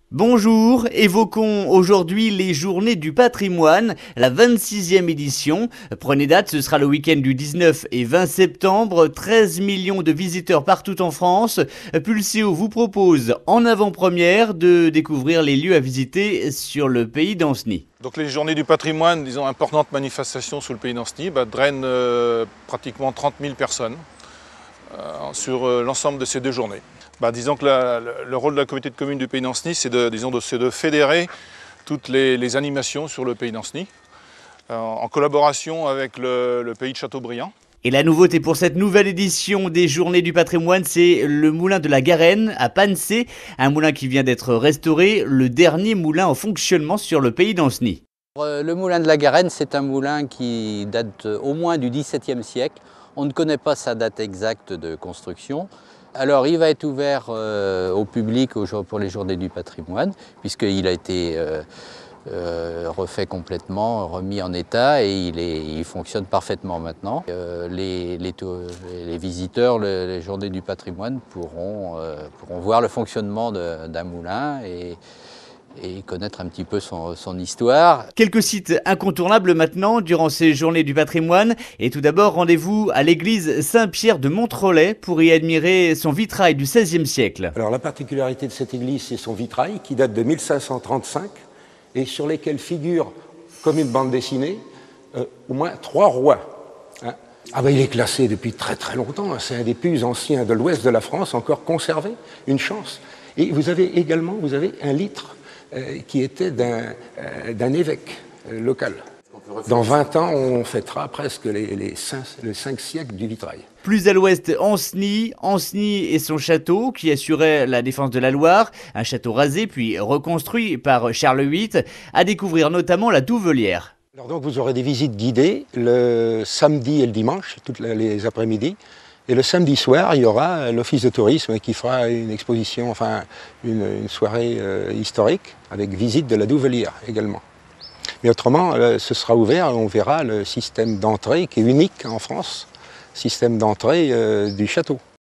Bonjour, évoquons aujourd'hui les Journées du patrimoine, la 26e édition. Prenez date, ce sera le week-end du 19 et 20 septembre, 13 millions de visiteurs partout en France. Pulseo vous propose en avant-première de découvrir les lieux à visiter sur le pays d'Anceny. Donc les Journées du patrimoine, disons importante manifestation sur le pays d'Anceny, drainent pratiquement 30 000 personnes sur l'ensemble de ces deux journées. Disons que le rôle de la communauté de communes du pays d'Anceny, c'est de fédérer toutes les animations sur le pays d'Anceny, en collaboration avec le pays de Châteaubriand. Et la nouveauté pour cette nouvelle édition des Journées du patrimoine, c'est le moulin de la Garenne à Panneçay, un moulin qui vient d'être restauré, le dernier moulin en fonctionnement sur le pays d'Anceny. Le moulin de la Garenne, c'est un moulin qui date au moins du XVIIe siècle. On ne connaît pas sa date exacte de construction. Alors il va être ouvert au public pour les Journées du patrimoine, puisqu'il a été refait complètement, remis en état et il fonctionne parfaitement maintenant. Les visiteurs, les Journées du patrimoine pourront voir le fonctionnement d'un moulin et connaître un petit peu son histoire. Quelques sites incontournables maintenant durant ces Journées du patrimoine. Et tout d'abord, rendez-vous à l'église Saint-Pierre de Montrollet pour y admirer son vitrail du XVIe siècle. Alors la particularité de cette église, c'est son vitrail qui date de 1535 et sur lesquels figure, comme une bande dessinée, au moins 3 rois. Il est classé depuis très très longtemps. C'est un des plus anciens de l'ouest de la France, encore conservé, une chance. Et vous avez un litre qui était d'un évêque local. Dans 20 ans, on fêtera presque les 5 siècles du vitrail. Plus à l'ouest, Anceny et son château qui assurait la défense de la Loire, un château rasé puis reconstruit par Charles VIII, à découvrir notamment la Douvelière. Alors donc vous aurez des visites guidées le samedi et le dimanche, toutes les après-midi. Et le samedi soir, il y aura l'office de tourisme qui fera une exposition, une soirée historique avec visite de la Douvelière également. Mais autrement, ce sera ouvert et on verra le système d'entrée qui est unique en France, système d'entrée du château.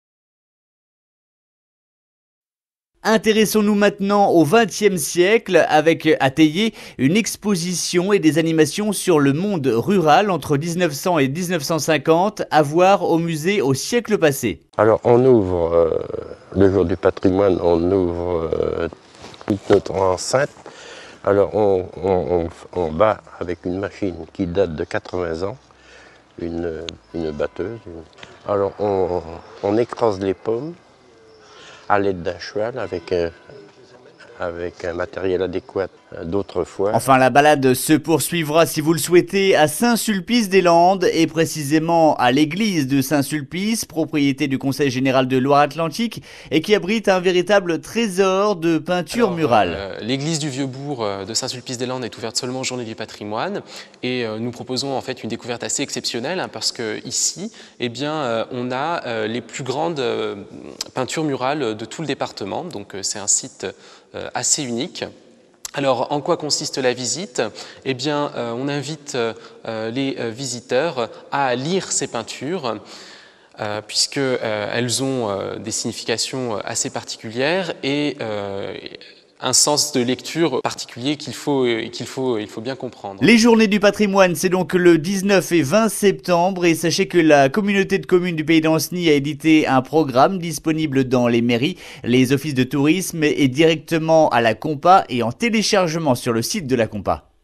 Intéressons-nous maintenant au XXe siècle avec à Théier une exposition et des animations sur le monde rural entre 1900 et 1950 à voir au musée au siècle passé. Alors on ouvre le jour du patrimoine, on ouvre toute notre enceinte. Alors on bat avec une machine qui date de 80 ans, une batteuse. Alors on écrase les pommes à l'aide d'un cheval avec un matériel adéquat d'autrefois. Enfin, la balade se poursuivra si vous le souhaitez à Saint-Sulpice-des-Landes et précisément à l'église de Saint-Sulpice, propriété du Conseil général de Loire-Atlantique et qui abrite un véritable trésor de peinture murale. L'église du Vieux-Bourg de Saint-Sulpice-des-Landes est ouverte seulement aux Journées du patrimoine et nous proposons en fait une découverte assez exceptionnelle parce que ici, on a les plus grandes peintures murales de tout le département, donc c'est un site assez unique. Alors, en quoi consiste la visite ? On invite les visiteurs à lire ces peintures puisqu'elles ont des significations assez particulières et un sens de lecture particulier qu'il faut bien comprendre. Les Journées du patrimoine, c'est donc le 19 et 20 septembre et sachez que la communauté de communes du pays d'Anceny a édité un programme disponible dans les mairies, les offices de tourisme et directement à la Compa et en téléchargement sur le site de la Compa.